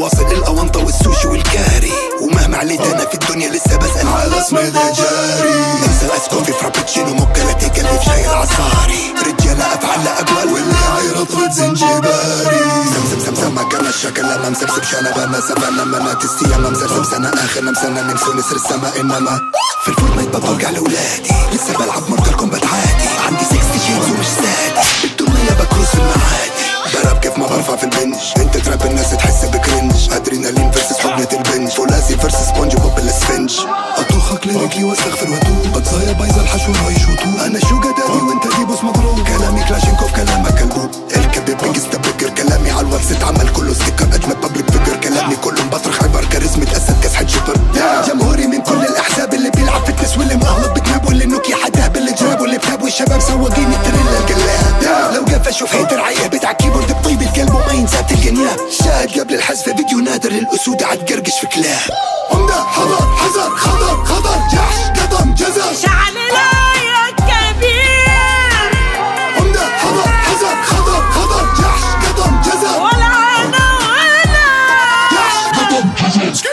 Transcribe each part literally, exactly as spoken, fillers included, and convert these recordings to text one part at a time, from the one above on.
واصل الأونطة والسوشي والكاري، ومهما عليت أنا في الدنيا لسه بسأل على اسمي ذا جاري. انسى الاسكوفي فرابتشينو موكا لاتيه كلف شاي العصاري، رجالة أفعال لا أقوال واللي عيرط رد زنجباري. سمسم سمسم ما كان الشكل لما مسبسب شنبا ما سبانا منات السيامة مسرسب سنة آخر نمسنا نمسو نسر السما. إنما في الفورتنايت بطلق على ولادي، لسه بلعب مورتال كومبات عادي، عندي ستين جيمز ومش سادي، بالدنيا بكروس في المعادي، براب كيف ما برفع في البنج. انت تراب الناس تحس بكرنج، ادرينالين فيرسس حقنة البنج، فولاذي فيرسس سبونج بوب الاسفنج. اطوخك لرجلي واستغفر واتوب، بتصايا بايظه الحشو رايش وطوب، انا شوجا دادي وانت ديبوس مضروب، كلامي كلاشينكوف كلامك كلبوب، الكبيب بيجستا بكر، كلامي على الواتس اتعمل كله ستيكر، اجمد بابليك فيجر، كلامي كله مبطرخ عبر كاريزمة اسد كسحة شبر. جمهوري من كل الاحزاب، اللي بيلعب فتنس واللي مغلط بتناب، واللي نوكي حداه باللي جراب، واللي بتاب والشباب سواقين التريلا القلاب. لو قفش شوف هيتر عيب بتاع كيبورد بطيب القلب وما ينسى تلقى نياب، شاهد قبل الحذف فيديو نادر للاسود عتقرقش في كلاب. عمدة حضر حذر خضر خضر جحش قدم جزر، شعلنا يا كبير. عمدة حضر حذر خضر خضر جحش قدم جزر، ولا انا ولا جحش قدم جزر.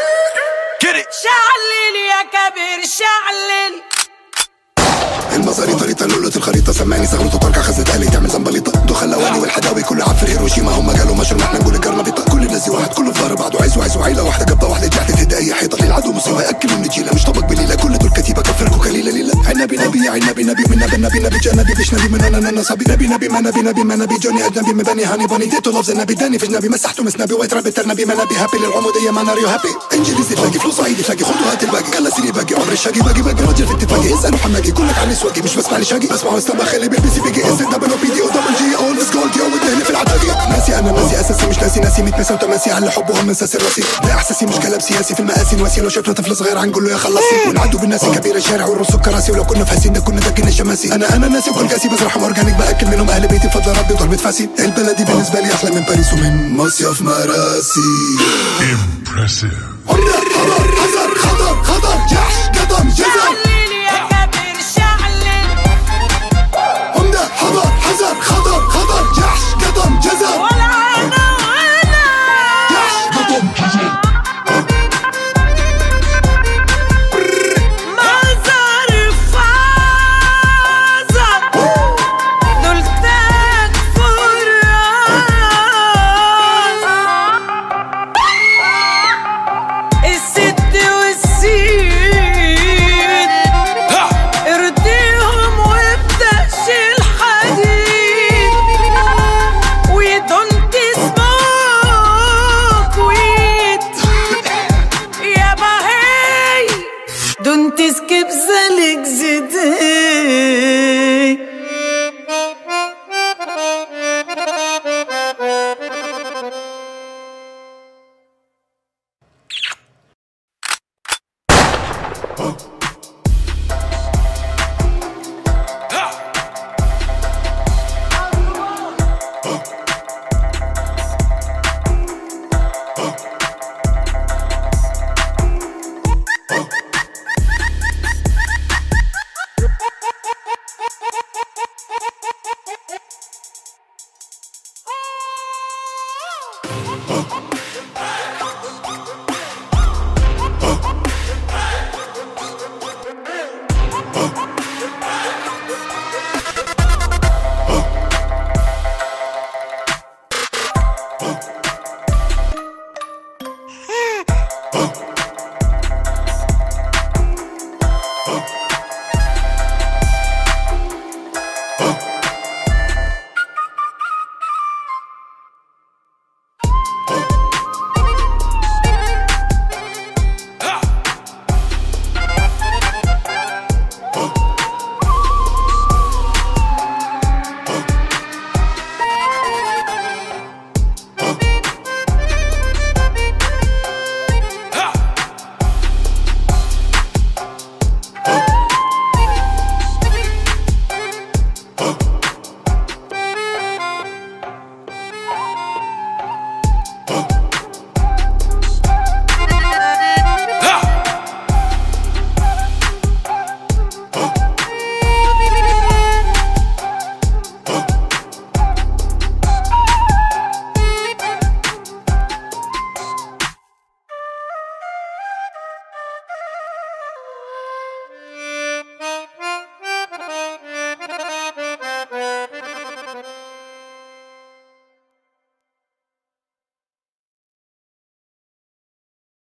شعلل يا كبير شعلل. المصاري طريقة لولة الخريطة، سمعني صغرت وتركع خزت آلي تعمل زنبليطة، دخل لواني والحداوي كله عب في هيروشيما، هم قالوا مشروع احنا نقول القرنبيطة، كل الناس واحد كله في ظهر بعض، وعايز وعايز وعيلة واحدة قبضة واحدة جحت تهدى أي حيطة، للعدو مصيبة يأكل النجيلة مش طبق بليلة، كل دول كتيبة كفركوا كليلة ليلة. عنبي نبي يا عنبي نبي من نبي نبي نبي جنبي فيش نبي من أنا أنا صبي نبي نبي ما نبي نبي ما نبي جوني أجنبي مبني هاني باني ديتو لفظ النبي داني فيش نبي مسحته مسنبي وايت رابط نبي ما نبي هابي للعمودية ما ناريو هابي. انجليزي تلاقي فلوس عيدي تلاقي خطوات الباقي، قال سيري باقي عمر الشاقي باقي باقي راجل في اتفاقي، اسألوا حماقي كلك عن سواقي مش بسمع لي شاقي، بسمعوا استمع خلي بي سي بي جي اس دبل او بي دي او دبل جي او ليتس جولد يو ودهني في العتاقي. ناسي انا ناسي اساسي مش ناسي ناسي ميت مسا وتماسي على حبهم من ساسي راسي، ده احساسي مش كلام سياسي في المآسي نواسي، لو شفنا طفل صغير عنقول له يا خلصي، ونعدوا بالناس كبير الشارع والرص كراسي، ولو كنا فاسين ده كنا دقنا الشماسي. انا انا ناسي وكل قاسي بزرعهم اورجانيك باكل منهم اهل بيتي بفضل ربي وضربة فاسي، البلدي بالنسبه لي احلى من باريس ومن مصيف مراسي. امبرسيف. حضر حذر خضر خضر جحش قدم جزر، حضر حذر خضر خضر جحش قدم جزر، ولا انا ولا جحش قدم جزر. مزار فازر دولتك فراس، الست والسين ارضيهم وابدأ شيل don't skip the legs day. Oh.